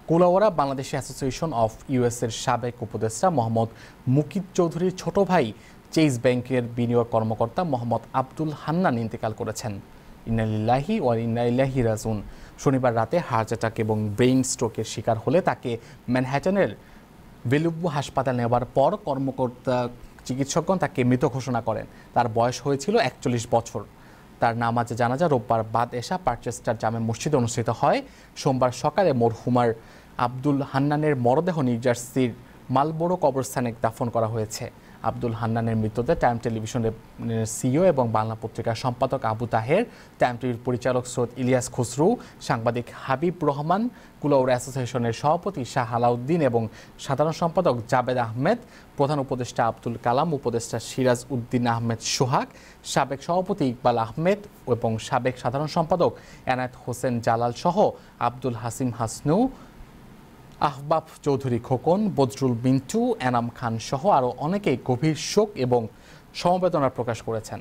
Kulaura Bangladesh association of ইউএসের সাবেক উপদেষ্টা মোহাম্মদ মুকিত চৌধুরীর ছোট ভাই চেইজ ব্যাংকের বিনিয়োগ কর্মকর্তা মোহাম্মদ আব্দুল হান্নান ইন্তেকাল করেছেন। ইন্না লিল্লাহি ওয়া ইন্না ইলাইহি রাজিউন। শনিবার রাতে হার্ট অ্যাটাক এবং ব্রেইন স্ট্রোকের শিকার হলে তাকে ম্যানহাটনের বেলুব্বু হাসপাতাল নেওয়ার পর চিকিৎসকগণ তাকে মৃত ঘোষণা করেন। তার বয়স হয়েছিল 41 বছর। তার নামাজে জানাজা রোববার বাদ এশা পারচেস্টার জামে মসজিদে অনুষ্ঠিত হয়। সোমবার সকালে মরহুমার আব্দুল হান্নানের মরদেহ নিউ জার্সির মালবোরো কবরস্থানে দাফন করা হয়েছে। আব্দুল হান্নানের মৃত্যুতে টাইম টেলিভিশনের সিইও এবং বাংলা পত্রিকার সম্পাদক আবু তাহের, টাইম টিভির পরিচালক সৈয়দ ইলিয়াস খসরু, সাংবাদিক হাবিব রহমান, কুলাউড়া অ্যাসোসিয়েশনের সভাপতি শাহ আলাউদ্দিন এবং সাধারণ সম্পাদক জাবেদ আহমেদ, প্রধান উপদেষ্টা আব্দুল কালাম, উপদেষ্টা সিরাজ উদ্দিন আহমেদ সোহাগ, সাবেক সভাপতি ইকবাল আহমেদ এবং সাবেক সাধারণ সম্পাদক এনায়েত হোসেন জালাল সহ আব্দুল হাসিম হাসনু, আহবাব চৌধুরী খোকন, বদরুল মিন্টু, এনাম খান সহ আরও অনেকেই গভীর শোক এবং সমবেদনা প্রকাশ করেছেন।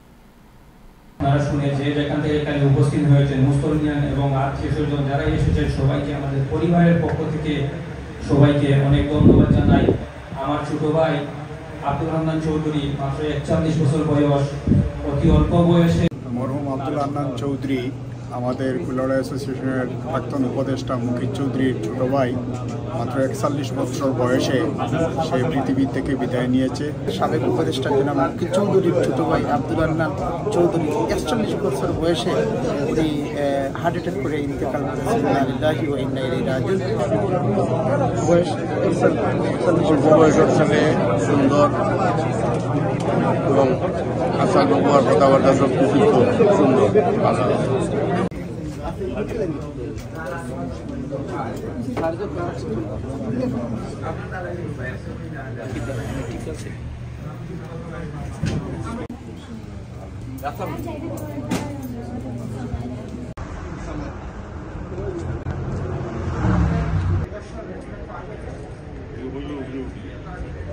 শুনে যে যেখান থেকে এখানে উপস্থিত হয়েছেন মুসলিম এবং আত্মীয়স্বজন যারা এসেছেন সবাইকে আমাদের পরিবারের পক্ষ থেকে সবাইকে অনেক ধন্যবাদ জানাই। আমার ছোট ভাই আব্দুল হান্নান চৌধুরী মাত্র 41 বছর বয়স, অতি অল্প বয়সে মরহুম আব্দুল হান্নান চৌধুরী আমাদের কুলাউড়া অ্যাসোসিয়েশনের প্রাক্তন উপদেষ্টা মুকিত চৌধুরীর ছোট ভাই মাত্র 41 বছর বয়সে সে পৃথিবী থেকে বিদায় নিয়েছে। সাবেক উপদেষ্টা জনাব মুকিত চৌধুরীর ছোট ভাই আব্দুল হান্নান চৌধুরী 41 বছর বয়সে উনি হার্ট অ্যাটাক করে ইন্তেকাল করেছেন। ইন্না লিল্লাহি ওয়া ইন্না ইলাইহি রাজিউন। বয়স 41 সালে সুন্দর এবং আচার ব্যবহার কথাবার্তা সব কিছু সুন্দর ভালো।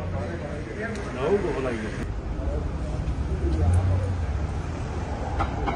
No,